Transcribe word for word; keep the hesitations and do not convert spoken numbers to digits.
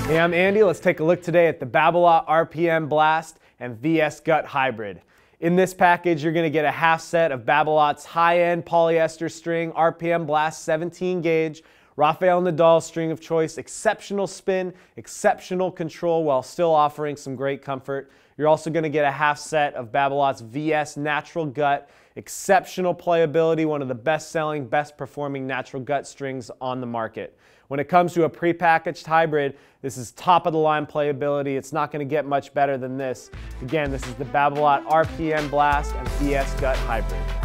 Hey, I'm Andy. Let's take a look today at the Babolat R P M Blast and V S Gut Hybrid. In this package, you're going to get a half set of Babolat's high-end polyester string R P M Blast seventeen gauge, Rafael Nadal string of choice, exceptional spin, exceptional control while still offering some great comfort. You're also going to get a half set of Babolat's V S Natural Gut, exceptional playability, one of the best-selling, best-performing natural gut strings on the market. When it comes to a prepackaged hybrid, this is top-of-the-line playability. It's not going to get much better than this. Again, this is the Babolat R P M Blast and V S Gut Hybrid.